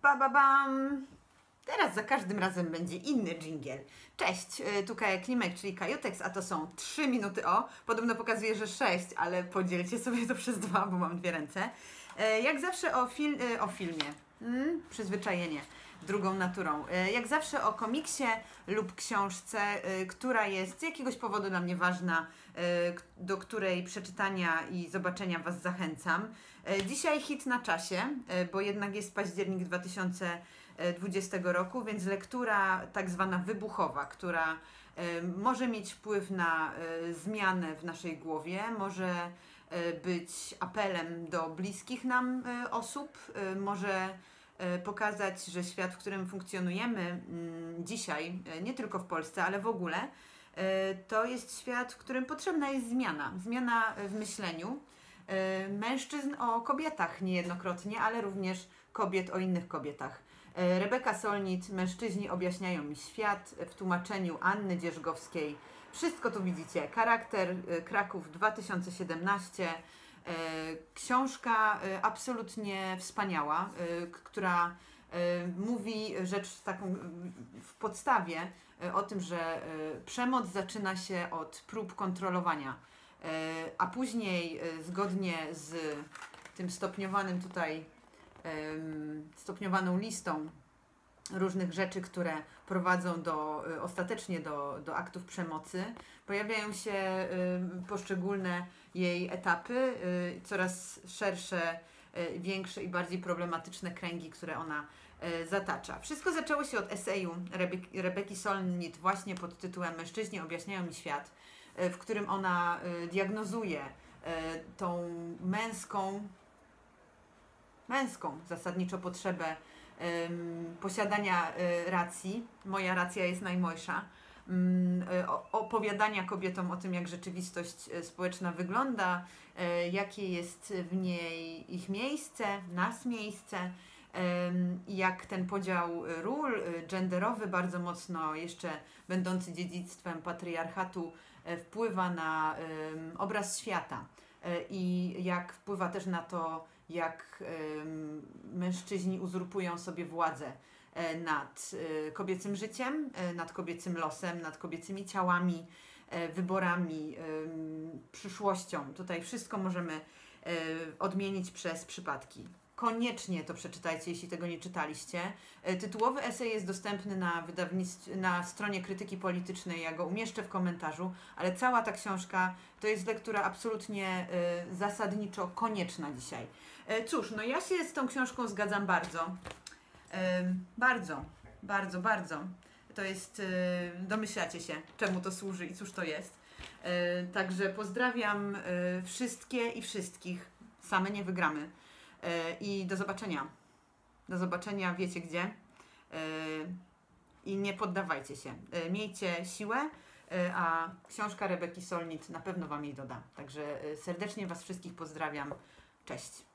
Ba, ba, bam. Teraz za każdym razem będzie inny dżingiel. Cześć, tu Kaja Klimek, czyli Kajutex, a to są 3 minuty o. Podobno pokazuje, że 6, ale podzielcie sobie to przez 2, bo mam 2 ręce. Jak zawsze o filmie. Przyzwyczajenie. Drugą naturą. Jak zawsze o komiksie lub książce, która jest z jakiegoś powodu dla mnie ważna, do której przeczytania i zobaczenia Was zachęcam. Dzisiaj hit na czasie, bo jednak jest październik 2020 roku, więc lektura tak zwana wybuchowa, która może mieć wpływ na zmianę w naszej głowie, może być apelem do bliskich nam osób, może pokazać, że świat, w którym funkcjonujemy dzisiaj, nie tylko w Polsce, ale w ogóle, to jest świat, w którym potrzebna jest zmiana. Zmiana w myśleniu mężczyzn o kobietach niejednokrotnie, ale również kobiet o innych kobietach. Rebeka Solnit, Mężczyźni objaśniają mi świat, w tłumaczeniu Anny Dzierżgowskiej. Wszystko tu widzicie. Charakter, Kraków 2017. Książka absolutnie wspaniała, która mówi rzecz taką w podstawie o tym, że przemoc zaczyna się od prób kontrolowania, a później zgodnie z tym stopniowanym tutaj, stopniowaną listą różnych rzeczy, które prowadzą ostatecznie do aktów przemocy, pojawiają się poszczególne jej etapy, coraz szersze, większe i bardziej problematyczne kręgi, które ona zatacza. Wszystko zaczęło się od eseju Rebeki Solnit właśnie pod tytułem Mężczyźni objaśniają mi świat, w którym ona diagnozuje tą męską zasadniczo potrzebę posiadania racji. Moja racja jest najmojsza. Opowiadania kobietom o tym, jak rzeczywistość społeczna wygląda, jakie jest w niej ich miejsce, nas miejsce, jak ten podział ról genderowy, bardzo mocno jeszcze będący dziedzictwem patriarchatu, wpływa na obraz świata i jak wpływa też na to, jak mężczyźni uzurpują sobie władzę nad kobiecym życiem, nad kobiecym losem, nad kobiecymi ciałami, wyborami, przyszłością. Tutaj wszystko możemy odmienić przez przypadki. Koniecznie to przeczytajcie, jeśli tego nie czytaliście. Tytułowy esej jest dostępny na stronie Krytyki Politycznej, ja go umieszczę w komentarzu, ale cała ta książka to jest lektura absolutnie zasadniczo konieczna dzisiaj. Cóż, no ja się z tą książką zgadzam bardzo. Bardzo. To jest, domyślacie się, czemu to służy i cóż to jest. Także pozdrawiam wszystkie i wszystkich. Same nie wygramy. I do zobaczenia. Do zobaczenia, wiecie gdzie. I nie poddawajcie się. Miejcie siłę, a książka Rebeki Solnit na pewno Wam jej doda. Także serdecznie Was wszystkich pozdrawiam. Cześć.